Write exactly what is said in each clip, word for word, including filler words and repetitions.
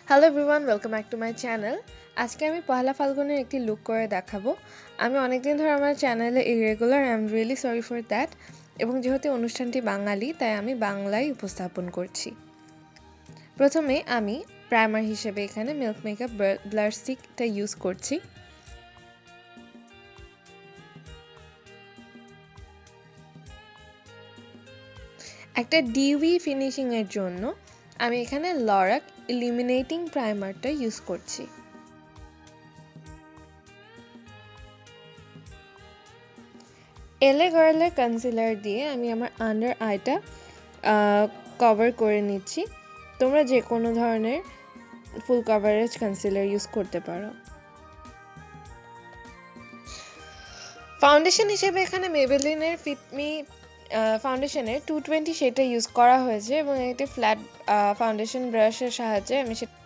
Hello everyone, welcome back to my channel. আজকে আমি পহেলা ফাল্গুনের একটি লুক করে দেখাবো। আমি অনেকদিন ধরে আমার চ্যানেলে irregular, I am really sorry for that. এবং যেহেতু অনুষ্ঠানটি বাঙালি, তাই আমি বাংলায় উপস্থাপন করছি। প্রথমে আমি প্রাইমার হিসেবে এখানে মিল্ক মেকআপ ব্লার স্টিকটা ইউজ করছি। একটা ডিউই ফিনিশিংয়ের জন্য আমি এখানে লোরাক ইলুমিনেটিং প্রাইমারটা ইউজ করছি। এলে গার্লের কনসিলার দিয়ে আমি আমার আন্ডার আইটা কভার করে নিচ্ছি। তোমরা যে কোনো ধরনের ফুল কভারেজ কনসিলার ইউজ করতে পারো। ফাউন্ডেশন হিসেবে এখানে মেবেলিনের ফিটমি ফাউন্ডেশনের টু টোয়েন্টি সেটা ইউজ করা হয়েছে এবং একটি ফ্ল্যাট ফাউন্ডেশন ব্রাশের সাহায্যে আমি সেটা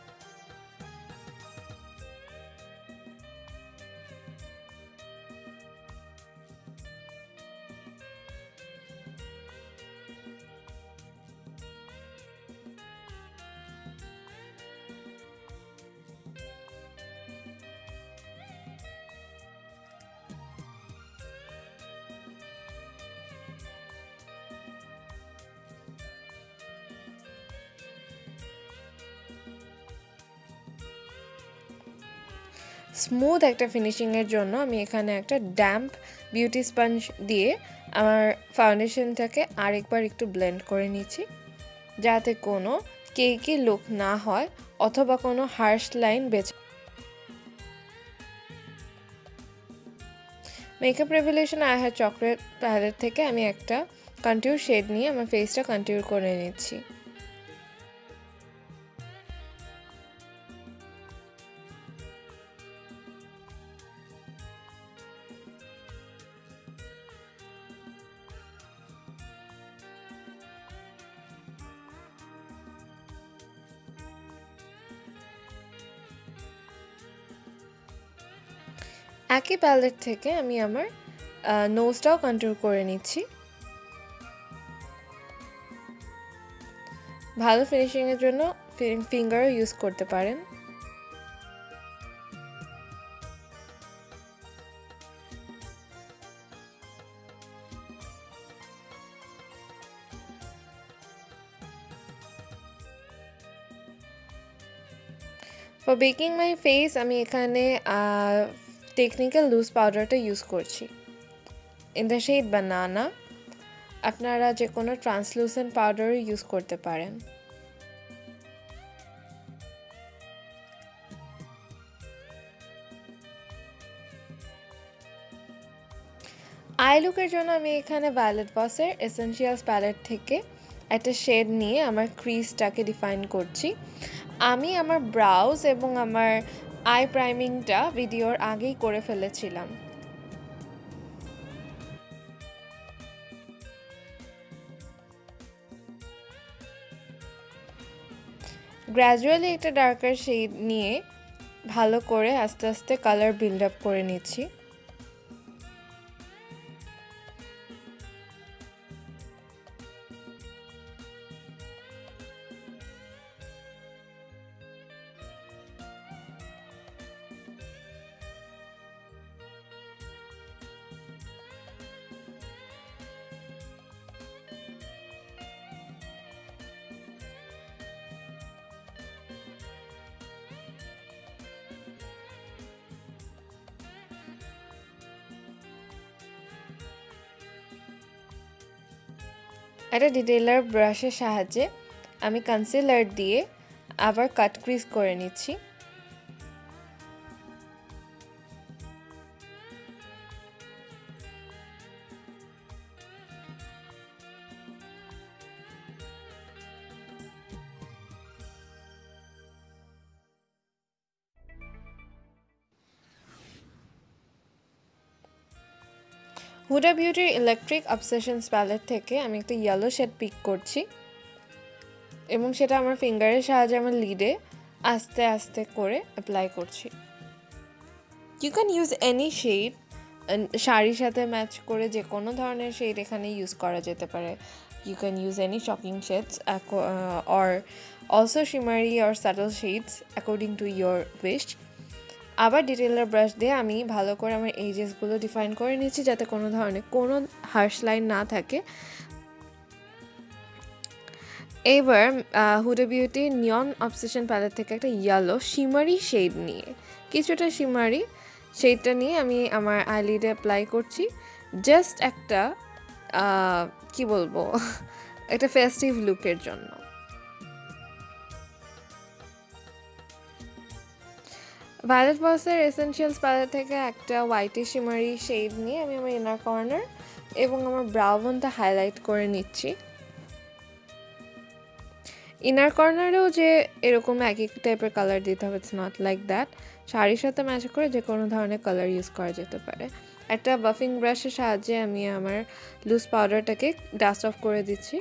স্মুথ একটা ফিনিশিংয়ের জন্য আমি এখানে একটা ড্যাম্প বিউটি স্পঞ্জ দিয়ে আমার ফাউন্ডেশনটাকে আরেকবার একটু ব্লেন্ড করে নিচ্ছি, যাতে কোনো কেকি লুক না হয় অথবা কোনো হার্শ লাইন বেছে। Makeup revolution I have chocolate palette থেকে আমি একটা কন্ট্যুর শেড নিয়ে আমার ফেসটা কন্ট্যুর করে নিচ্ছি। একই প্যালেট থেকে আমি আমার নোজটাও কন্ট্যুর করে নিচ্ছি। ভালো ফিনিশিংয়ের জন্য ফিঙ্গারও ইউজ করতে পারেন। ফর বেকিং মাই ফেস আমি এখানে টেকনিক্যাল লুজ পাউডারটা ইউজ করছি ইন দ্য শেড বানানা। আপনারা যে কোনো ট্রান্সলুসেন্ট পাউডারও ইউজ করতে পারেন। আই লুকের জন্য আমি এখানে ভায়োলেট ভসের এসেনশিয়ালস প্যালেট থেকে একটা শেড নিয়ে আমার ক্রিজটাকে ডিফাইন করছি। আমি আমার ব্রাউজ এবং আমার আই প্রাইমিংটা ভিডিওর আগেই করে ফেলেছিলাম। গ্র্যাজুয়ালি একটা ডার্কার শেড নিয়ে ভালো করে আস্তে আস্তে কালার বিল্ড আপ করে নিচ্ছি। একটা ডিটেইলার ব্রাশের সাহায্যে আমি কনসিলার দিয়ে আবার কাট ক্রিজ করে নিচ্ছি। হুডা বিউটির ইলেকট্রিক অবসেশনস প্যালেট থেকে আমি একটা ইয়েলো শেড পিক করছি এবং সেটা আমার ফিঙ্গারের সাহায্যে আমার লিডে আস্তে আস্তে করে অ্যাপ্লাই করছি। You can use any shade, শাড়ির সাথে ম্যাচ করে যে কোনো ধরনের শেড এখানে ইউজ করা যেতে পারে। You can use any shocking shades or also shimmery or subtle shades according to your wish. আবার ডিটেইলার ব্রাশ দিয়ে আমি ভালো করে আমার এজেসগুলো ডিফাইন করে নিচ্ছি যাতে কোনো ধরনের কোনো হার্শ লাইন না থাকে। এবার Huda beauty neon obsession palette থেকে একটা ইয়েলো শিমারি শেড নিয়ে কিছুটা শিমারি শেডটা নিয়ে আমি আমার আইলিডে অ্যাপ্লাই করছি, জাস্ট একটা কি বলবো একটা ফেস্টিভ লুকের জন্য। ভায়োলেট ভসের এসেনশিয়ালস প্যালেট থেকে একটা হোয়াইটি শিমারি শেড নিয়ে আমি আমার ইনার কর্নার এবং আমার ব্রাউ বোনটা হাইলাইট করে নিচ্ছি। ইনার কর্নারেও যে এরকম একই টাইপের কালার দিতে হবে, ইটস নট লাইক দ্যাট। শাড়ির সাথে ম্যাচ করে যে কোনো ধরনের কালার ইউজ করা যেতে পারে। একটা বাফিং ব্রাশের সাহায্যে আমি আমার লুজ পাউডারটাকে ডাস্ট অফ করে দিচ্ছি।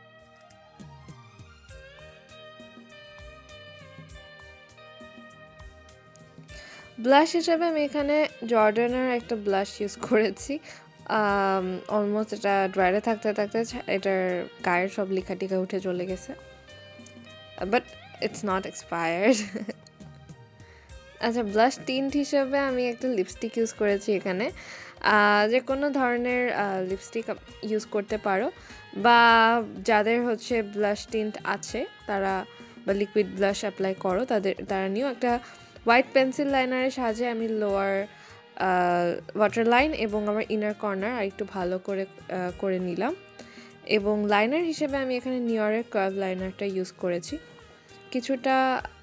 ব্লাশ হিসেবে আমি এখানে জর্ডানের একটা ব্লাশ ইউজ করেছি। অলমোস্ট এটা ড্রাইরে থাকতে থাকতে এটার গায়ের সব লিখা টিকা উঠে চলে গেছে, বাট ইটস নট এক্সপায়ার্ড। আচ্ছা, ব্লাশ টিন্ট হিসেবে আমি একটা লিপস্টিক ইউজ করেছি এখানে। যে কোনো ধরনের লিপস্টিক ইউজ করতে পারো, বা যাদের হচ্ছে ব্লাশ টিন্ট আছে তারা বা লিকুইড ব্লাশ অ্যাপ্লাই করো তাদের তারা নিয়েও একটা হোয়াইট পেন্সিল লাইনারের সাহায্যে আমি লোয়ার ওয়াটার লাইন এবং আমার ইনার কর্নার আর একটু ভালো করে করে নিলাম। এবং লাইনার হিসেবে আমি এখানে নিয়রের কার্ভ লাইনারটা ইউজ করেছি, কিছুটা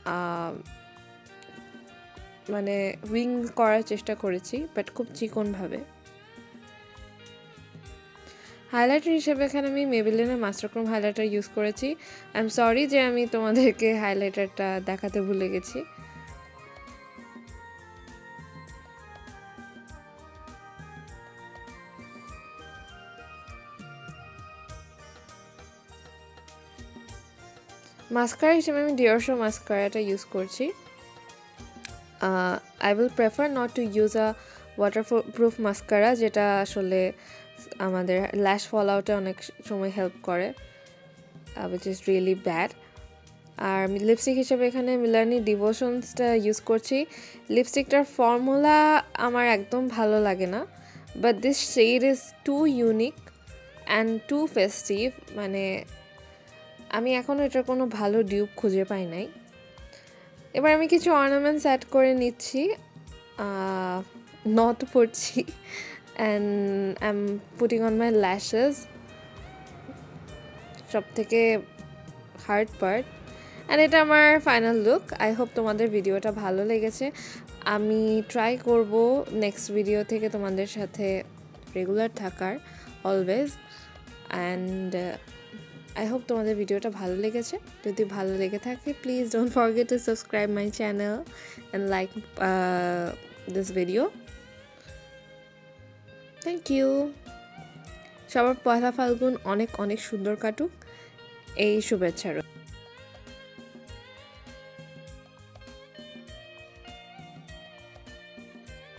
মানে উইং করার চেষ্টা করেছি বাট খুব চিকনভাবে। হাইলাইটার হিসেবে এখানে আমি মেবেলিনের মাস্টার ক্রোম হাইলাইটার ইউজ করেছি। আই এম সরি যে আমি তোমাদেরকে হাইলাইটারটা দেখাতে ভুলে গেছি। মাস্কারা হিসেবে আমি Youshra মাস্কারাটা ইউজ করছি। I will prefer not to use a waterproof mascara, যেটা আসলে আমাদের ল্যাশ ফল আউটে অনেক সময় হেল্প করে, উইচ ইজ রিয়েলি ব্যাড। আর লিপস্টিক হিসেবে এখানে মিলানি ডিভোশনসটা ইউজ করছি। লিপস্টিকটার ফর্মুলা আমার একদম ভালো লাগে না, but this shade is too unique and too festive. মানে আমি এখনও এটার কোনো ভালো ডিউপ খুঁজে পাই নাই। এবার আমি কিছু অর্নামেন্টস অ্যাড করে নিচ্ছি, নট পড়ছি, and I am putting on my lashes, সব থেকে হার্ড পার্ট। অ্যান্ড এটা আমার ফাইনাল লুক। আই হোপ তোমাদের ভিডিওটা ভালো লেগেছে। আমি ট্রাই করব নেক্সট ভিডিও থেকে তোমাদের সাথে রেগুলার থাকার, অলওয়েজ। অ্যান্ড আই হোপ তোমাদের ভিডিওটা ভালো লেগেছে। যদি ভালো লেগে থাকে please don't forget to subscribe my channel and like this video. Thank you. সবার পয়লা ফাল্গুন অনেক অনেক সুন্দর কাটুক, এই শুভেচ্ছা রইল।